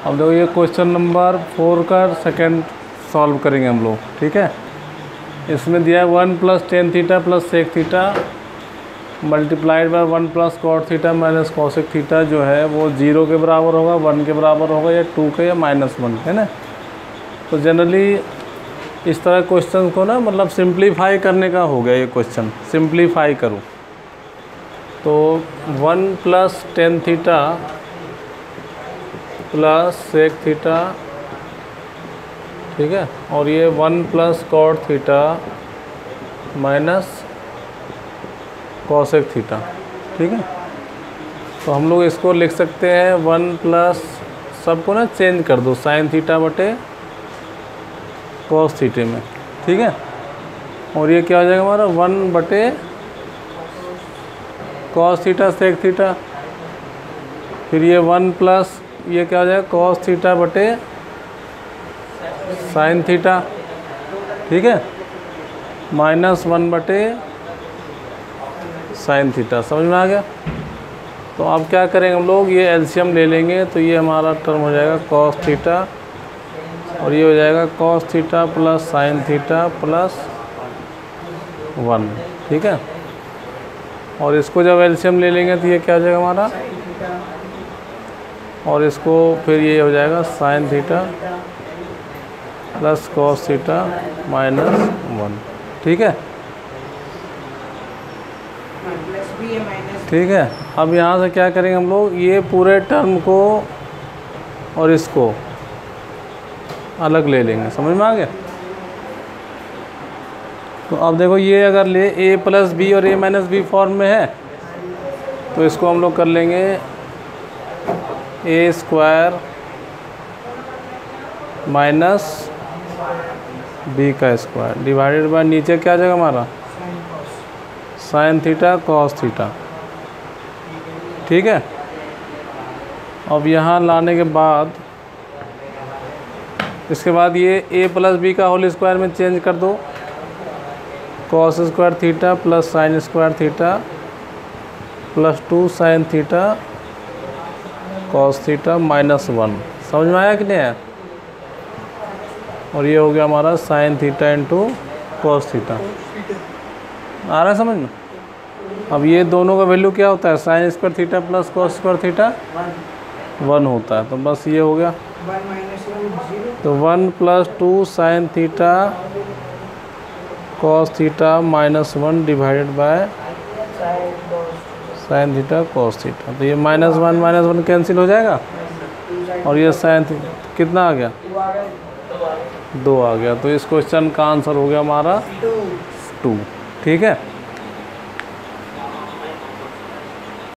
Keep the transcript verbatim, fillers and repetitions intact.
अब देखो ये क्वेश्चन नंबर फोर का सेकंड सॉल्व करेंगे हम लोग, ठीक है। इसमें दिया है one plus tan theta plus sec theta multiplied by one plus cot theta minus cosec theta जो है वो जीरो के बराबर होगा, वन के बराबर होगा, या टू के, या माइनस वन, है ना। तो जनरली इस तरह क्वेश्चन को ना मतलब सिंप्लीफाई करने का हो गया ये क्वेश्चन। सिंप्लीफाई करो तो one plus tan theta plus sec theta, ठीक है, और ये one plus cot theta minus cosec theta, ठीक है। तो हम लोग इसको लिख सकते हैं वन प्लस, सबको ना चेंज कर दो साइन थीटा बटे कॉस थीटे में, ठीक है। और ये क्या हो जाएगा हमारा वन बटे कॉस थीटा सेक थीटा, फिर ये वन प्लस ये क्या हो जाएगा कॉस थीटा बटे साइन थीटा, ठीक है, माइनस वन बटे साइन थीटा। समझ में आ गया। तो अब क्या करेंगे हम लोग, ये एलसीएम ले लेंगे तो ये हमारा टर्म हो जाएगा कॉस थीटा और ये हो जाएगा cos theta plus sine theta plus one, ठीक है। और इसको जब एलसीएम ले लेंगे तो ये क्या हो जाएगा हमारा, और इसको फिर ये हो जाएगा sine theta plus cos theta minus one, ठीक है, ठीक है। अब यहाँ से क्या करेंगे हम लोग, ये पूरे टर्म को और इसको अलग ले लेंगे। समझ में आ गया। तो अब देखो ये अगर ले a प्लस बी और a माइनस बी फॉर्म में है तो इसको हम लोग कर लेंगे ए स्क्वायर माइनस बी का स्क्वायर डिवाइडेड बाय नीचे क्या आ जाएगा हमारा साइन थीटा कॉस थीटा, ठीक है। अब यहाँ लाने के बाद इसके बाद ये a प्लस बी का होल स्क्वायर में चेंज कर दो, cos square theta plus sine square theta plus two sine theta cos theta minus one. समझ में आया कि नहीं आया। और ये हो गया हमारा sine theta into cos theta. आ रहा है समझ में। अब ये दोनों का वैल्यू क्या होता है, sine square theta plus cos square theta one होता है। तो बस ये हो गया, तो one plus two sine theta cos theta minus one divided by sine theta cos theta. तो ये minus one minus one cancel हो जाएगा और ये साइन थीटा कितना आ गया, दो आ गया। तो इस क्वेश्चन का आंसर हो गया हमारा टू, ठीक है।